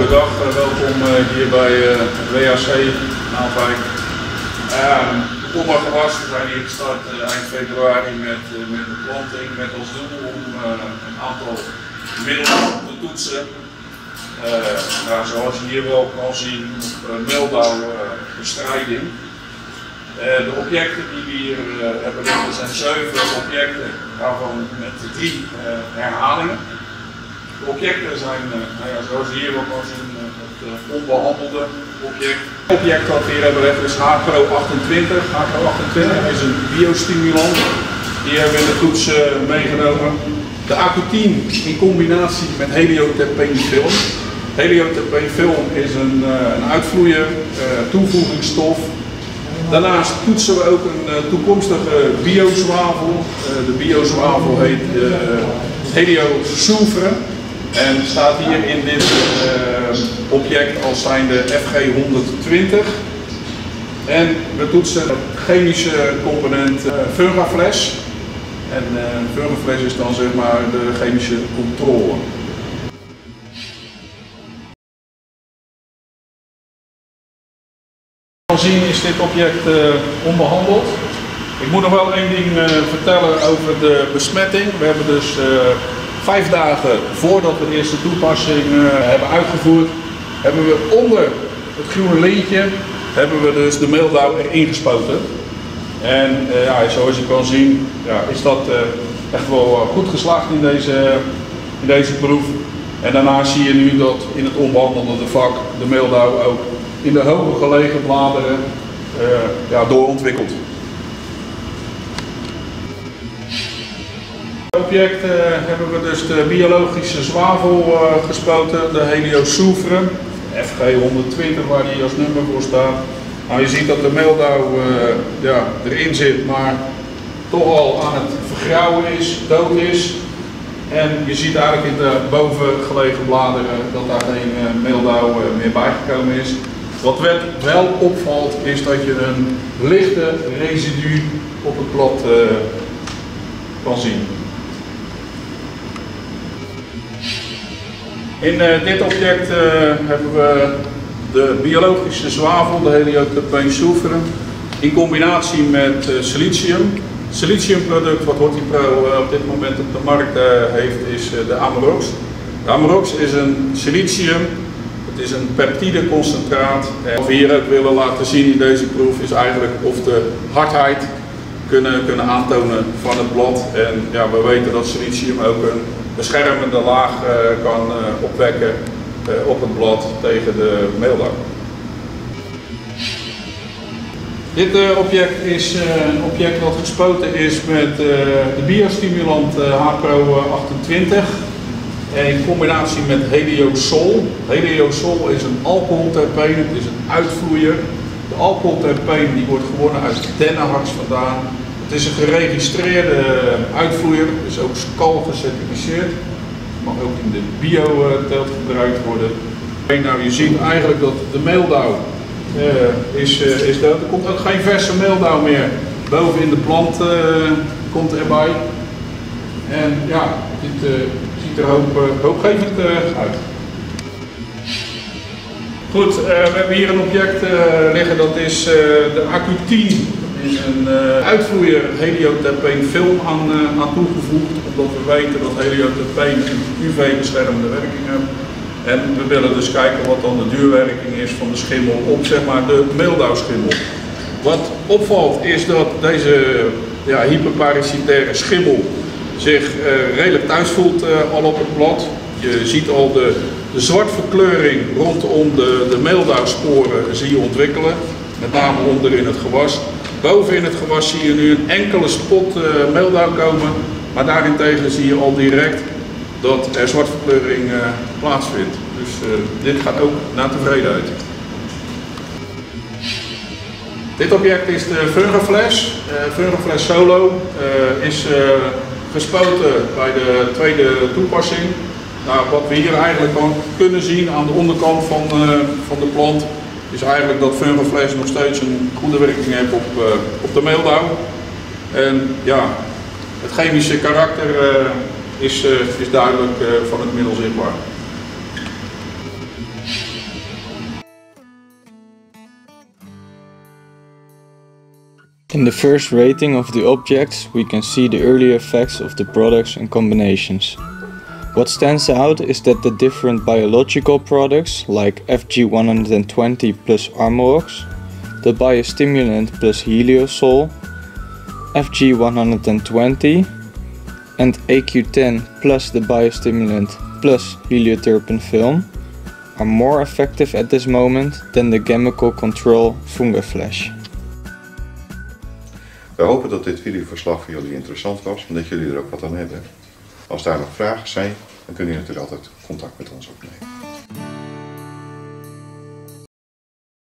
Goedendag, welkom hier bij WAC Naaldwijk. Pommergewas, we zijn hier gestart eind februari met de planting met als doel om een aantal middelen te toetsen. Zoals je hier wel kan zien, meeldauwbestrijding. De objecten die we hier hebben liggen zijn 7 objecten, waarvan met 3 herhalingen. De objecten zijn, zoals je hier wel kan zien, het onbehandelde object. Het object wat we hier hebben liggen is HPRO 28. HPRO 28 is een biostimulant. Die hebben we in de toets meegenomen. De Accutine in combinatie met helioterpenfilm. Helioterpenfilm is een uitvloeier, toevoegingsstof. Daarnaast toetsen we ook een toekomstige biozwavel. De biozwavel heet heliosulfure en staat hier in dit object als zijnde FG120. En we toetsen chemische component Fungaflex. En Fungaflex is dan zeg maar de chemische controle. Zien is dit object onbehandeld. Ik moet nog wel één ding vertellen over de besmetting. We hebben dus 5 dagen voordat we de eerste toepassing hebben uitgevoerd, hebben we onder het groene lintje hebben we dus de meeldauw erin gespoten. En zoals je kan zien is dat echt wel goed geslaagd in deze proef. En daarna zie je nu dat in het onbehandelde vak de meeldauw ook in de hoger gelegen bladeren doorontwikkeld. Het object hebben we dus de biologische zwavel gespoten, de heliosulfure, FG120 waar die als nummer voor staat. Nou, je ziet dat de meeldauw erin zit, maar toch al aan het vergrauwen is, dood is. En je ziet eigenlijk in de boven gelegen bladeren dat daar geen meeldauw meer bijgekomen is. Wat wel opvalt is dat je een lichte residu op het blad kan zien. In dit object hebben we de biologische zwavel, de helioterpensulfure, in combinatie met silicium. Siliciumproduct wat Hortipro op dit moment op de markt heeft is de Amarox. De Amarox is een silicium. Het is een peptideconcentraat. En wat we hier ook willen laten zien in deze proef is eigenlijk of de hardheid kunnen aantonen van het blad. En we weten dat silicium ook een beschermende laag kan opwekken op het blad tegen de meeldauw. Dit object is een object dat gespoten is met de biostimulant HPRO 28. In combinatie met heliosol. Heliosol is een alcoholterpeen, het is een uitvloeier. De alcoholterpeen die wordt gewonnen uit dennenhars vandaan. Het is een geregistreerde uitvloeier, is ook SCAL gecertificeerd. Het mag ook in de bio-teelt gebruikt worden. Nou, je ziet eigenlijk dat de meeldauw is dood. Er komt ook geen verse meeldauw meer boven in de plant komt erbij. En dit ziet er hoopgevend uit. Goed, we hebben hier een object liggen, dat is de Accutine. Er is een uitvloeier helioterpenfilm aan toegevoegd, omdat we weten dat helioterpen een UV-beschermende werking heeft. En we willen dus kijken wat dan de duurwerking is van de schimmel op zeg maar de meeldauwschimmel. Wat opvalt is dat deze hyperparasitaire schimmel zich redelijk thuis voelt al op het blad. Je ziet al de zwartverkleuring rondom de meeldauwsporen zie je ontwikkelen, met name onder in het gewas. Boven in het gewas zie je nu een enkele spot meeldauw komen, maar daarentegen zie je al direct dat er zwartverkleuring plaatsvindt. Dus dit gaat ook naar tevredenheid. Dit object is de Fungaflex. Fungaflex Solo is gespoten bij de tweede toepassing. Nou, wat we hier eigenlijk kunnen zien aan de onderkant van de plant is eigenlijk dat Fungaflex nog steeds een goede werking heeft op de meeldauw. En het chemische karakter is duidelijk van het middel zichtbaar. In the first rating of the objects, we can see the early effects of the products and combinations. What stands out is that the different biological products, like FG120 plus Armorox, the biostimulant plus Heliosol, FG120 and AQ10 plus the biostimulant plus Helioterpen film, are more effective at this moment than the chemical control Fungaflash. We hopen dat dit videoverslag voor jullie interessant was en dat jullie er ook wat aan hebben. Als daar nog vragen zijn, dan kun je natuurlijk altijd contact met ons opnemen.